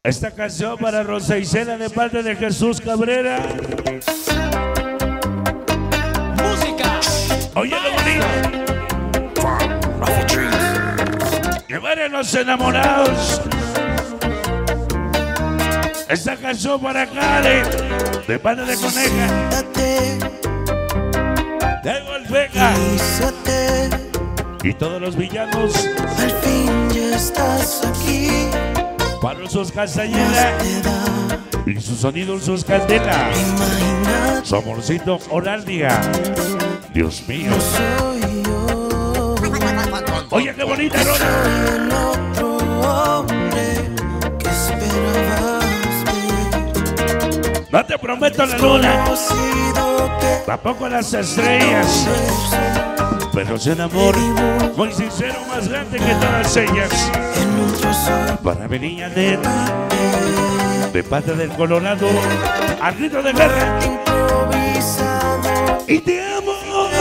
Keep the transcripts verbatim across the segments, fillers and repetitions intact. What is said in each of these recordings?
Esta canción para Rosa Isela de parte de Jesús Cabrera. Música. Oye, lo bonito. Que mueren los enamorados. Esta canción para Karen de parte de Coneja. De Golvega. Y todos los villanos. Al fin ya estás aquí. Para sus Castañeda y su sonido, sus candelas. Su amorcito Oraldia. Dios mío. Soy yo. Oye, qué bonita rola. El otro hombre que esperabas ver. No te prometo la luna, Conocido que tampoco las estrellas, pero sin amor, muy sincero, más grande que todas ellas. en un trozo Para mi niña neta, de parte del Colorado, al grito de guerra. improvisado, Y te amo.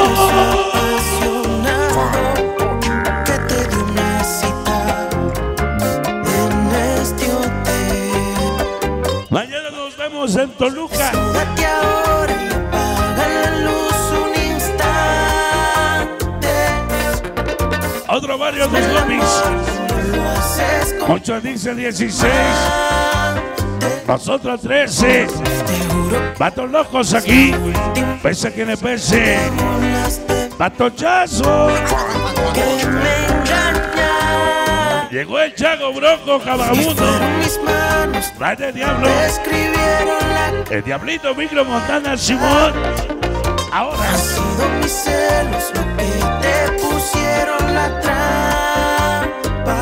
apasionado, que te di una cita en este hotel. Mañana nos vemos en Toluca. Date ahora y apaga la luz un instante. Otro barrio de los Gomis. No lo haces con Muchos dicen dieciséis, nosotros trece. Vatos locos aquí, pese que le pese. Patochazo. que me engaña. Llegó el Chago Bronco Cababundo. Fueron mis manos Ray de Diablo. que escribieron la. El Diablito Micro Montana Simón. Ahora. Han sido mis celos lo que te pusieron la trampa.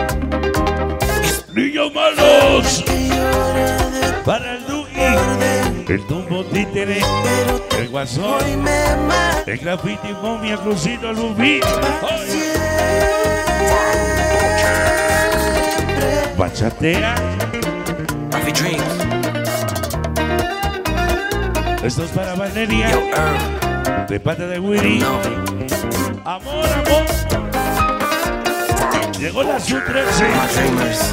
Niños malos. Que llora de Para el Dugi. El Tumbo Títere. pero te El Guasón. hoy me mata. El Graffiti Momia Crucito Lubí. Bachatea. Rafi Dreams. Esto es para Valeria. Yo, Earl. De parte de Willy. Amor, amor. Llegó la Sub trece. Dreamers.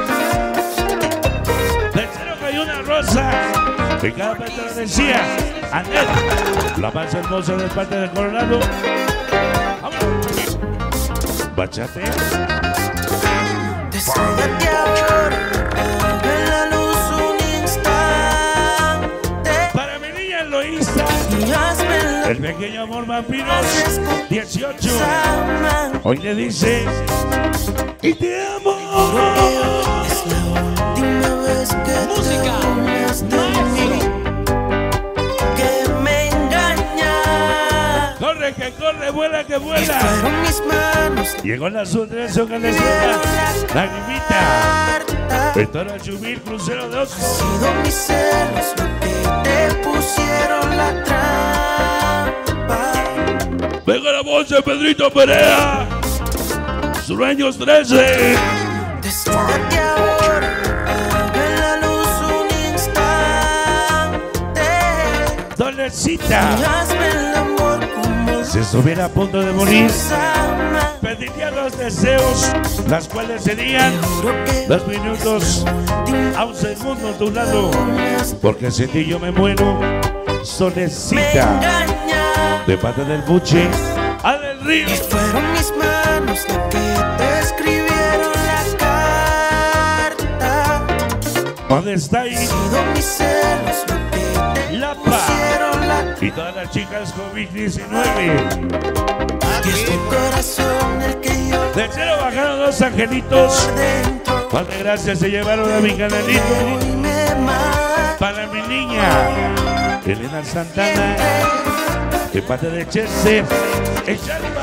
Tercero cayó una rosa. Que cada vez te lo decía. Anel. La más hermosa de parte del Colorado. Vámonos. Bachatea. Desahógate ahora, apaga la luz un instante Para mi niña Eloísa. y hazme la El pequeño amor vampiro. dieciocho. cama. Hoy le dice. Y te amo. Es la última vez que Música. te burlas de mí, que me engaña. Corre que corre, vuela que Y vuela. fueron mis manos Llegó la Sub trece que le suena. Lagrimita. cartas. El toro Chumil, crucero de Osco. Sido mis celos lo que te pusieron la trampa. Venga la voz de Pedrito Perea. Sueños trece. Desahógate ahora, apaga la luz un instante Dolecita. y hazme el amor como Si estuviera a punto de morir, se ama. pediría los deseos, las cuales serían Te juro que dos minutos a un segundo a tu lado. Porque sin ti yo me muero. me Solecita. engaña. De parte del Buche. A del Río. Y fueron mis manos las que te escribieron la carta. ¿Dónde está ahí? Sido mis celos lo que te La Pa. pusieron la. Y todas las chicas COVID diecinueve. Y es tu corazón el que yo Del cielo bajaron dos angelitos. por dentro. Padre, gracias, se llevaron a mi canalito. Hoy me mata. Para mi niña, Elena Santana. De parte de Chester. El Chalba.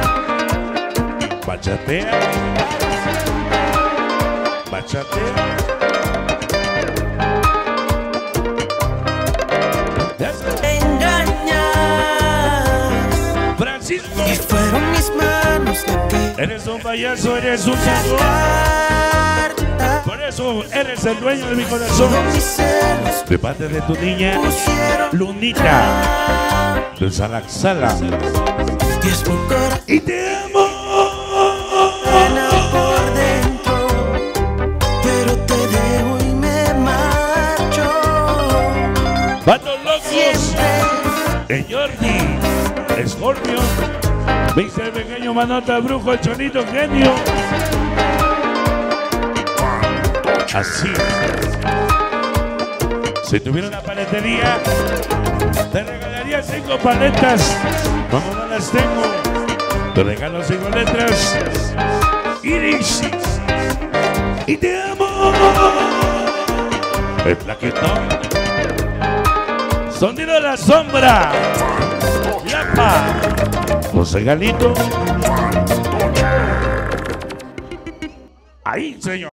Bachatea. Bachatea. Ya está. Me engañas. Francisco. Y fueron mis manos las que Eres un payaso, eres un chango. carta. Por eso eres el dueño de mi corazón. Mis celos De parte de tu niña, pusieron Lunita. De Salaxala. y es mi corazón Y te amo. por dentro, pero te debo Freddy, Scorpio, Viste el pequeño Manota, Brujo, el Chonito, Genio. Así. Si tuviera una paletería, te regalaría cinco paletas. Como no las tengo, te regalo cinco letras. Iris. Y te amo. El plaquetón. Sonido de la sombra. Yapa. José Galito. Ahí, señor.